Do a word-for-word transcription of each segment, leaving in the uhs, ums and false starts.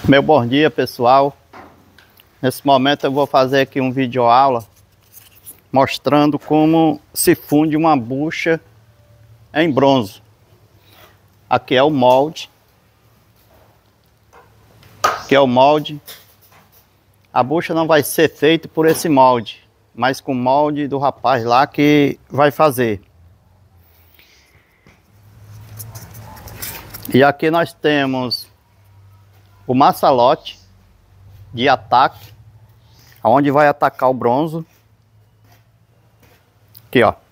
Meu bom dia, pessoal. Nesse momento eu vou fazer aqui um vídeo aula mostrando como se funde uma bucha em bronze. Aqui é o molde. Aqui é o molde. A bucha não vai ser feita por esse molde, mas com o molde do rapaz lá que vai fazer. E aqui nós temos o maçalote de ataque, aonde vai atacar o bronze. Aqui, ó.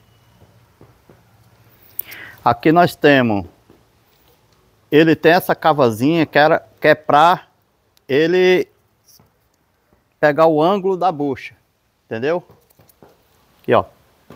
Aqui nós temos, ele tem essa cavazinha que, era, que é para ele pegar o ângulo da bucha, entendeu? Aqui, ó.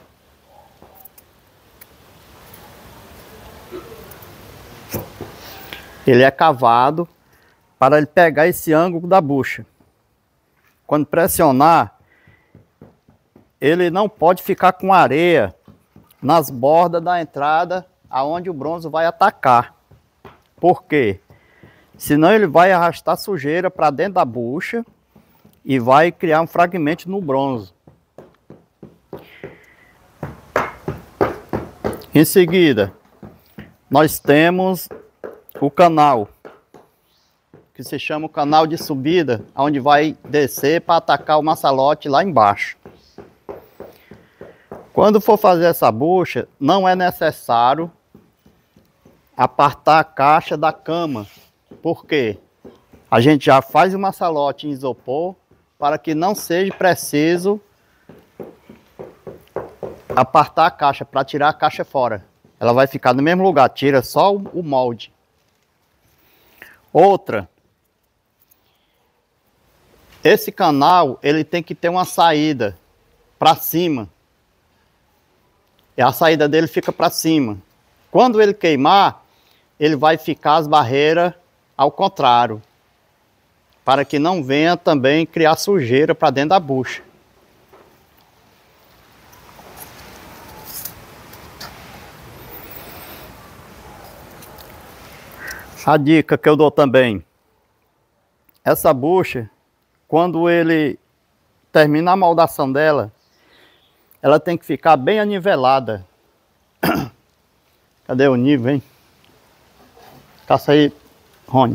Ele é cavado para ele pegar esse ângulo da bucha. Quando pressionar, ele não pode ficar com areia nas bordas da entrada aonde o bronze vai atacar. Por quê? Senão ele vai arrastar sujeira para dentro da bucha e vai criar um fragmento no bronze. Em seguida, nós temos o canal, que se chama o canal de subida, onde vai descer para atacar o maçalote lá embaixo. Quando for fazer essa bucha, não é necessário apartar a caixa da cama. Por quê? A gente já faz o maçalote em isopor para que não seja preciso apartar a caixa, para tirar a caixa fora. Ela vai ficar no mesmo lugar, tira só o molde. Outra, esse canal ele tem que ter uma saída para cima. E a saída dele fica para cima. Quando ele queimar, ele vai ficar as barreiras ao contrário, para que não venha também criar sujeira para dentro da bucha. A dica que eu dou também, essa bucha, quando ele termina a moldação dela, ela tem que ficar bem anivelada. Cadê o nível, hein? Caça aí, Rony.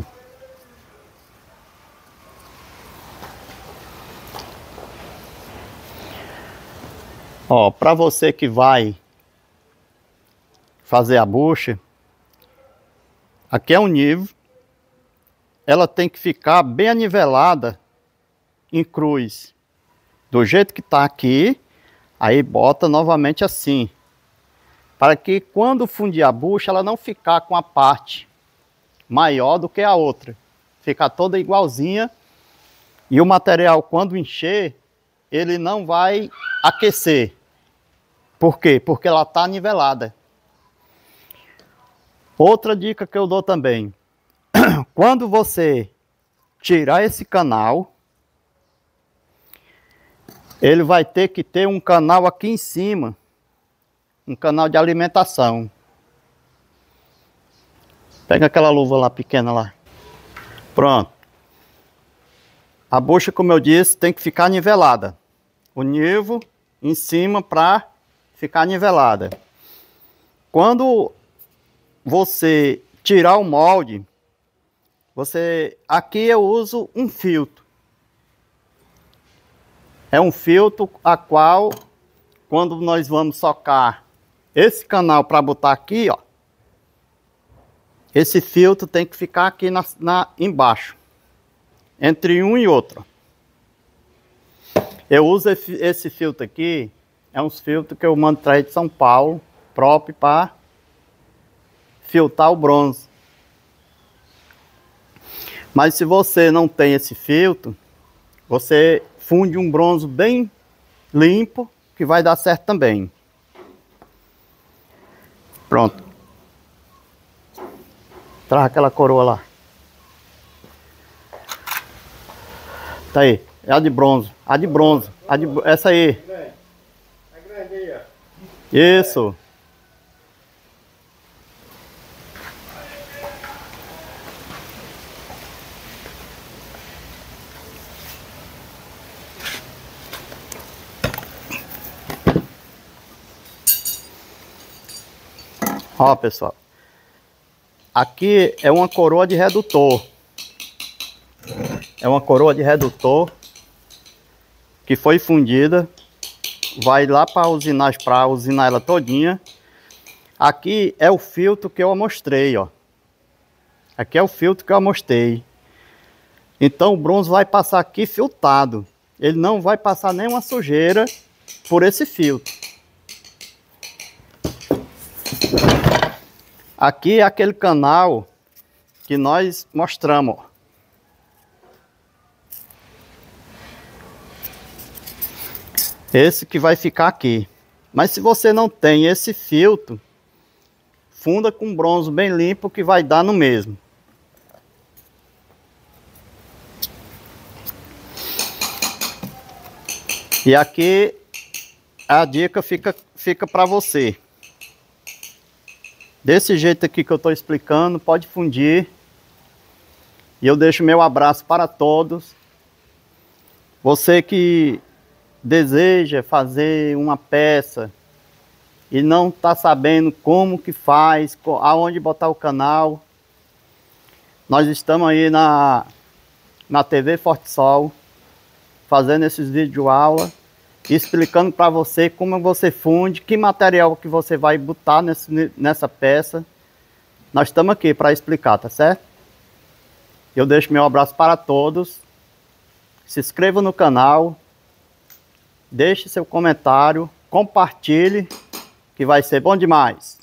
Ó, para você que vai fazer a bucha, aqui é um nível, ela tem que ficar bem anivelada em cruz, do jeito que está aqui, aí bota novamente assim, para que quando fundir a bucha, ela não ficar com a parte maior do que a outra, ficar toda igualzinha, e o material quando encher, ele não vai aquecer. Por quê? Porque ela está nivelada. Outra dica que eu dou também, quando você tirar esse canal, ele vai ter que ter um canal aqui em cima, um canal de alimentação. Pega aquela luva lá pequena lá. Pronto. A bucha, como eu disse, tem que ficar nivelada. O nível em cima para ficar nivelada. Quando você tirar o molde, você aqui eu uso um filtro. É um filtro a qual, quando nós vamos socar esse canal para botar aqui, ó, esse filtro tem que ficar aqui na, na, embaixo, entre um e outro. Eu uso esse, esse filtro aqui, é um filtro que eu mando trazer de São Paulo, próprio para filtrar o bronze. Mas se você não tem esse filtro, você funde um bronze bem limpo, que vai dar certo também. Pronto. Traz aquela coroa lá. Tá aí. É a de bronze. A de bronze. A de, essa aí. A grande aí, ó. Isso. Ó, pessoal. Aqui é uma coroa de redutor. É uma coroa de redutor que foi fundida. Vai lá para a usinagem, para usinar ela todinha. Aqui é o filtro que eu mostrei, ó. Aqui é o filtro que eu mostrei. Então o bronze vai passar aqui filtrado. Ele não vai passar nenhuma sujeira por esse filtro. Aqui é aquele canal que nós mostramos, ó. Esse que vai ficar aqui. Mas se você não tem esse filtro, funda com bronze bem limpo que vai dar no mesmo. E aqui a dica fica, fica para você. Desse jeito aqui que eu estou explicando, pode fundir. E eu deixo meu abraço para todos. Você que deseja fazer uma peça e não está sabendo como que faz, aonde botar o canal, nós estamos aí na, na T V Forte Sol, fazendo esses vídeos aula, explicando para você como você funde, que material que você vai botar nesse, nessa peça. Nós estamos aqui para explicar, tá certo? Eu deixo meu abraço para todos. Se inscreva no canal. Deixe seu comentário, compartilhe, que vai ser bom demais.